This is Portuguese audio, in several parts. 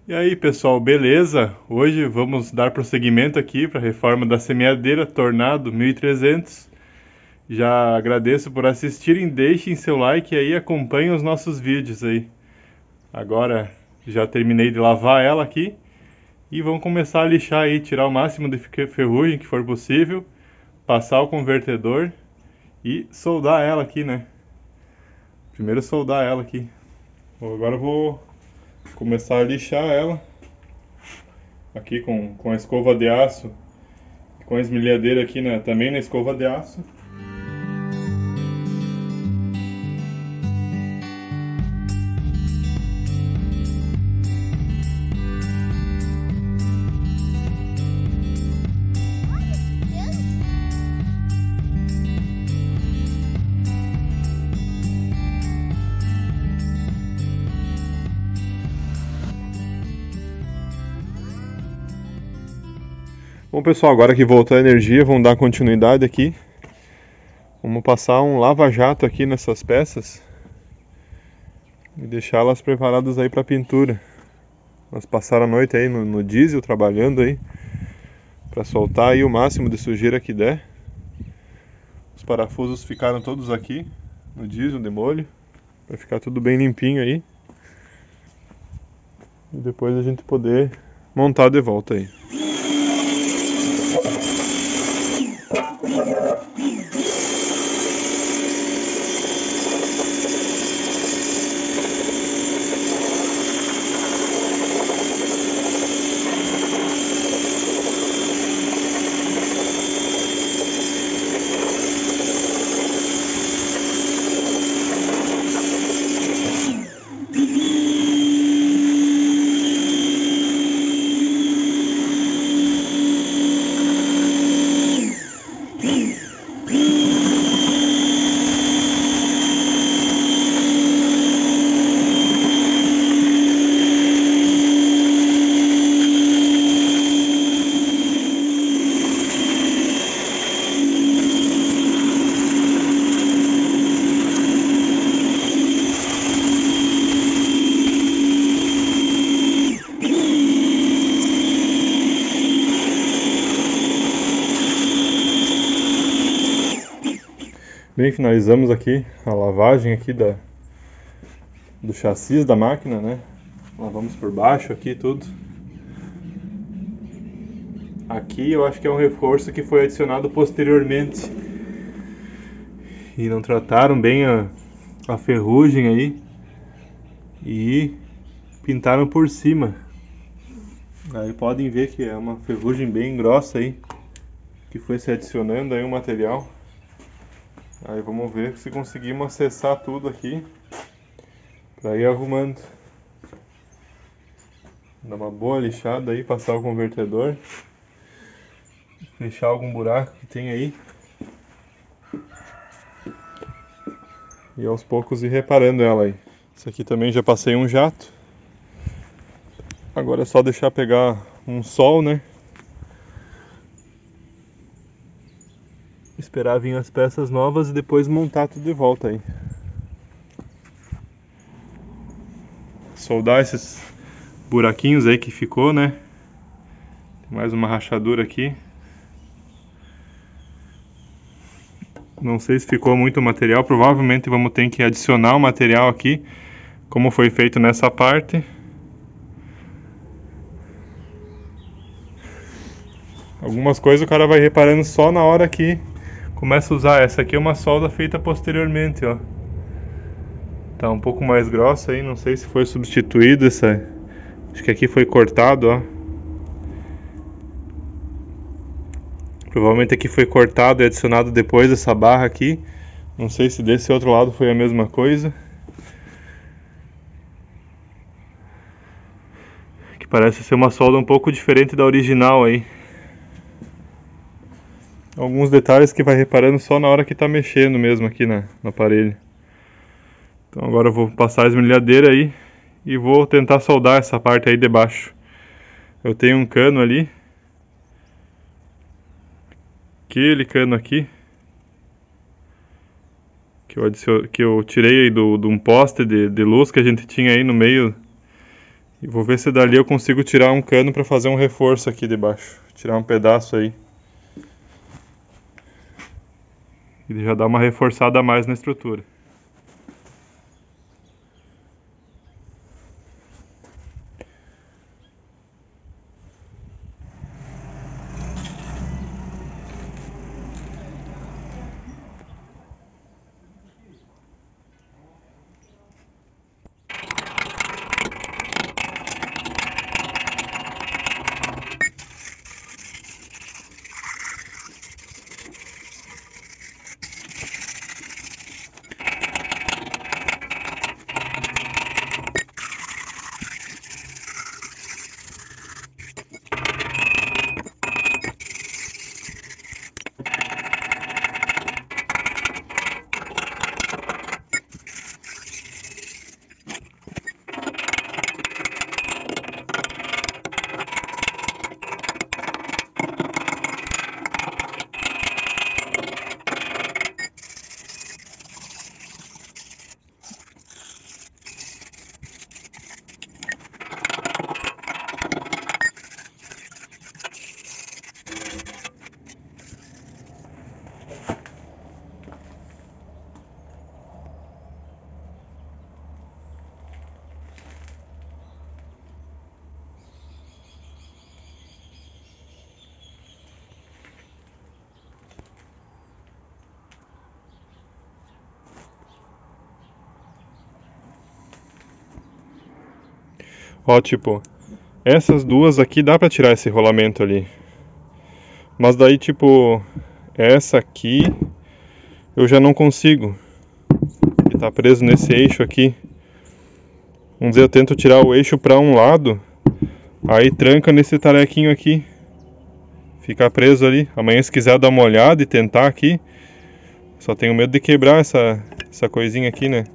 E aí pessoal, beleza? Hoje vamos dar prosseguimento aqui para a reforma da semeadeira Tornado 1300. Já agradeço por assistirem, deixem seu like aí, acompanhem os nossos vídeos aí. Agora já terminei de lavar ela aqui e vamos começar a lixar aí, tirar o máximo de ferrugem que for possível, passar o convertedor e soldar ela aqui, né? Primeiro soldar ela aqui. Agora eu vou começar a lixar ela aqui com a escova de aço, com a esmerilhadeira aqui também na escova de aço. Bom pessoal, agora que voltou a energia, vamos dar continuidade aqui. Vamos passar um lava-jato aqui nessas peças e deixá-las preparadas aí para pintura. Elas passaram a noite aí no diesel trabalhando aí para soltar aí o máximo de sujeira que der. Os parafusos ficaram todos aqui no diesel de molho para ficar tudo bem limpinho aí e depois a gente poder montar de volta aí. Bem, finalizamos aqui a lavagem aqui do chassi da máquina, né? Lavamos por baixo aqui tudo. Aqui eu acho que é um reforço que foi adicionado posteriormente e não trataram bem a ferrugem aí e pintaram por cima. Aí podem ver que é uma ferrugem bem grossa aí que foi se adicionando aí o material. Aí vamos ver se conseguimos acessar tudo aqui para ir arrumando. Dar uma boa lixada aí, passar o convertedor, fechar algum buraco que tem aí e aos poucos ir reparando ela aí. Isso aqui também já passei um jato. Agora é só deixar pegar um sol, né? Esperar vir as peças novas e depois montar tudo de volta aí. Soldar esses buraquinhos aí que ficou, né? Tem mais uma rachadura aqui. Não sei se ficou muito material, provavelmente vamos ter que adicionar o material aqui, como foi feito nessa parte. Algumas coisas o cara vai reparando só na hora que começa a usar. Essa aqui é uma solda feita posteriormente, ó. Tá um pouco mais grossa aí, não sei se foi substituído essa. Acho que aqui foi cortado, ó. Provavelmente aqui foi cortado e adicionado depois essa barra aqui. Não sei se desse outro lado foi a mesma coisa. Que parece ser uma solda um pouco diferente da original aí. Alguns detalhes que vai reparando só na hora que tá mexendo mesmo aqui no aparelho. Então agora eu vou passar a esmerilhadeira aí e vou tentar soldar essa parte aí de baixo. Eu tenho um cano ali, aquele cano aqui, que eu tirei aí de um poste de luz que a gente tinha aí no meio E vou ver se dali eu consigo tirar um cano para fazer um reforço aqui debaixo. Tirar um pedaço aí. E já dá uma reforçada a mais na estrutura. Ó, tipo, essas duas aqui dá pra tirar esse rolamento ali. Mas daí, tipo, essa aqui eu já não consigo. Que tá preso nesse eixo aqui. Vamos dizer, eu tento tirar o eixo pra um lado, aí tranca nesse tarequinho aqui. Fica preso ali. Amanhã, se quiser dar uma olhada e tentar aqui, só tenho medo de quebrar essa coisinha aqui, né?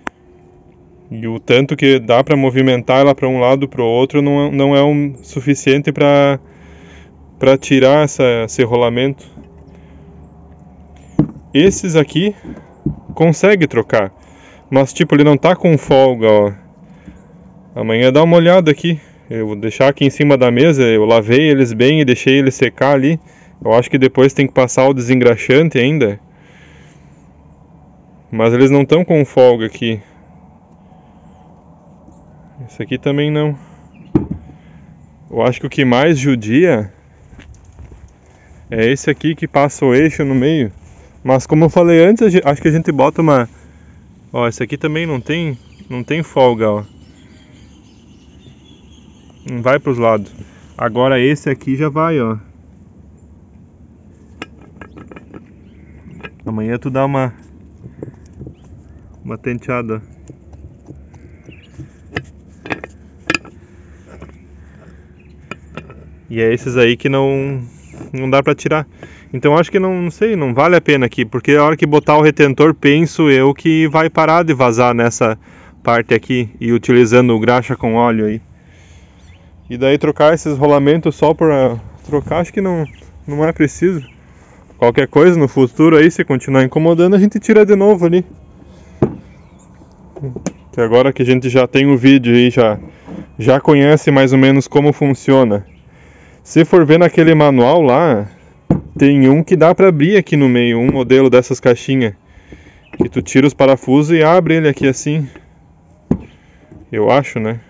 E o tanto que dá para movimentar ela para um lado para o outro não é o suficiente para tirar esse rolamento. Esses aqui consegue trocar, mas tipo, ele não tá com folga, ó. Amanhã dá uma olhada aqui. Eu vou deixar aqui em cima da mesa, eu lavei eles bem e deixei eles secar ali. Eu acho que depois tem que passar o desengraxante ainda. Mas eles não estão com folga aqui. Esse aqui também não. Eu acho que o que mais judia é esse aqui que passa o eixo no meio. Mas como eu falei antes, acho que a gente bota uma... Ó, esse aqui também não tem folga, ó. Não vai pros lados. Agora esse aqui já vai, ó. Amanhã tu dá uma tenteada. E é esses aí que não dá pra tirar. Então acho que não sei, não vale a pena aqui, porque a hora que botar o retentor, penso eu que vai parar de vazar nessa parte aqui e utilizando o graxa com óleo aí. E daí trocar esses rolamentos só para trocar, acho que não é preciso. Qualquer coisa no futuro aí, se continuar incomodando, a gente tira de novo ali. Que agora que a gente já tem o vídeo aí, já conhece mais ou menos como funciona. Se for ver naquele manual lá, tem um que dá para abrir aqui no meio, um modelo dessas caixinhas. Que tu tira os parafusos e abre ele aqui assim. Eu acho, né?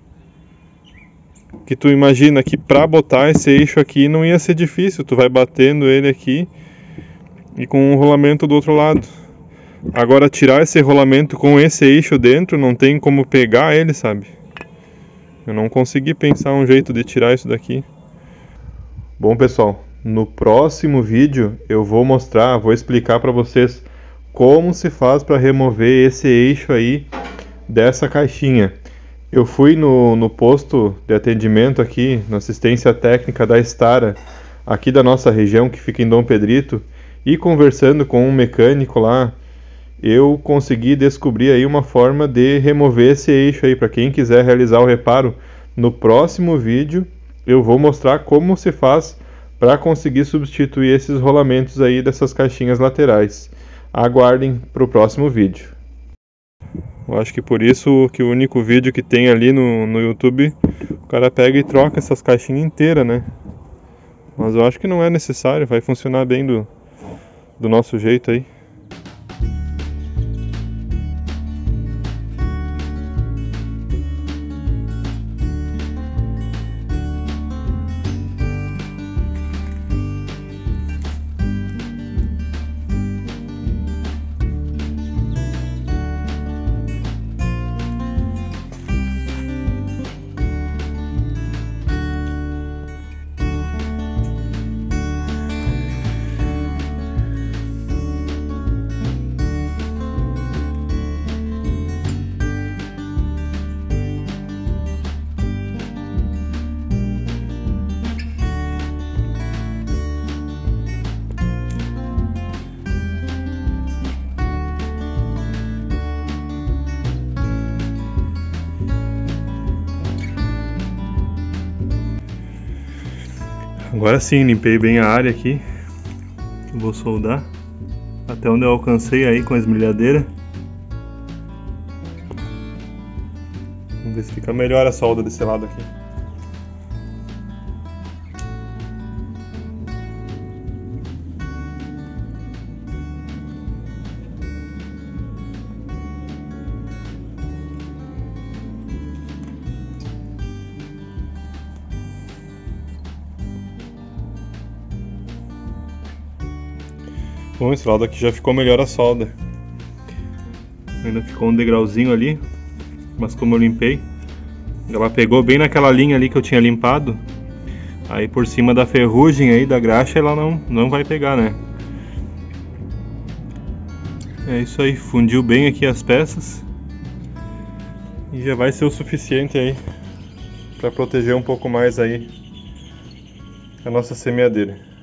Que tu imagina que para botar esse eixo aqui não ia ser difícil. Tu vai batendo ele aqui e com um rolamento do outro lado. Agora tirar esse rolamento com esse eixo dentro, não tem como pegar ele, sabe? Eu não consegui pensar um jeito de tirar isso daqui. Bom, pessoal, no próximo vídeo eu vou explicar para vocês como se faz para remover esse eixo aí dessa caixinha. Eu fui no posto de atendimento aqui, na assistência técnica da Stara, aqui da nossa região, que fica em Dom Pedrito, e conversando com um mecânico lá, eu consegui descobrir aí uma forma de remover esse eixo aí. Para quem quiser realizar o reparo, no próximo vídeo eu vou mostrar como se faz para conseguir substituir esses rolamentos aí dessas caixinhas laterais. Aguardem para o próximo vídeo. Eu acho que por isso que o único vídeo que tem ali no YouTube, o cara pega e troca essas caixinhas inteiras, né? Mas eu acho que não é necessário, vai funcionar bem do nosso jeito aí. Agora sim, limpei bem a área aqui. Vou soldar até onde eu alcancei aí com a esmerilhadeira. Vamos ver se fica melhor a solda desse lado aqui. Bom, esse lado aqui já ficou melhor a solda. Ainda ficou um degrauzinho ali, mas como eu limpei, ela pegou bem naquela linha ali que eu tinha limpado. Aí por cima da ferrugem aí, da graxa, ela não vai pegar, né? É isso aí, fundiu bem aqui as peças. E já vai ser o suficiente aí para proteger um pouco mais aí a nossa semeadeira.